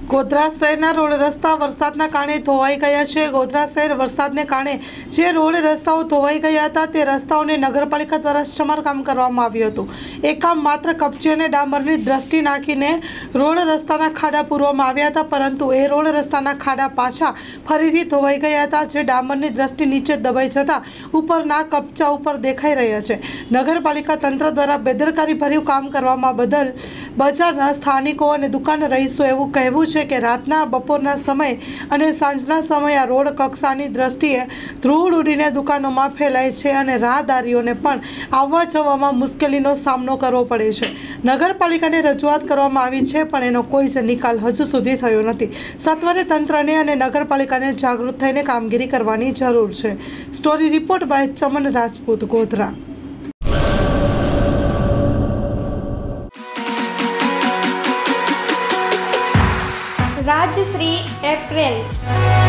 ગોધરા શહેરના રોડ રસ્તા વરસાદના કારણે ધોવાઈ ગયા છે। ગોધરા શહેર વરસાદને કારણે જે રોડ રસ્તાઓ ધોવાઈ ગયા હતા તે રસ્તાઓને નગરપાલિકા દ્વારા સમારકામ કરવામાં આવ્યું હતું। એ કામ માત્ર કપચી અને ડામરની દ્રષ્ટિ નાખીને રોડ રસ્તાના ખાડા પૂરવામાં આવ્યા હતા, પરંતુ એ રોડ રસ્તાના ખાડા પાછા ફરીથી ધોવાઈ ગયા હતા, જે ડામરની દ્રષ્ટિ નીચે દબાઈ જતા ઉપરના કપચા ઉપર દેખાઈ રહ્યા છે। નગરપાલિકા તંત્ર દ્વારા બેદરકારી ભર્યું કામ કરવામાં બદલ બજારના સ્થાનિકો અને દુકાન રહીશો એવું કહેવું છે કે રાતના બપોરના સમય અને સાંજના સમયે આ રોડ કક્ષાની દ્રષ્ટિએ ધૂળ ઉડીને દુકાનોમાં ફેલાય છે અને રાહદારીઓને પણ આવવા જવામાં મુશ્કેલીનો સામનો કરવો પડે છે। નગરપાલિકાને રજૂઆત કરવામાં આવી છે, પણ એનો કોઈ જ નિકાલ હજુ સુધી થયો નથી। સત્વરે તંત્રને અને નગરપાલિકાને જાગૃત થઈને કામગીરી કરવાની જરૂર છે। Story report by Chaman Rajput, Godhra. Rajshree apparels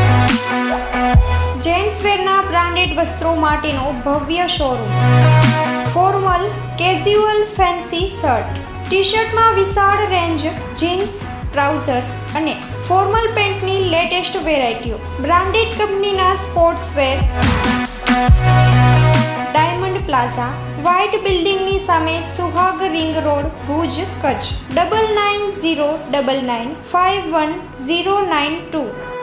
જેન્ટ્સવેરના બ્રાન્ડેડ વસ્ત્રો માટેનો ભવ્ય showroom. Formal, casual, fancy shirt, t શર્ટમાં વિશાળ રેન્જ, જીન્સ, ટ્રાઉઝર્સ અને ફોર્મલ પેન્ટની લેટેસ્ટ વેરાયટીઓ। બ્રાન્ડેડ કંપનીના સ્પોર્ટ્સવેર। ડાયમંડ પ્લાઝા, વ્હાઇટ બિલ્ડિંગની સામે, સુહાગ રિંગ રોડ, ભુજ, કચ્છ। 9909951092।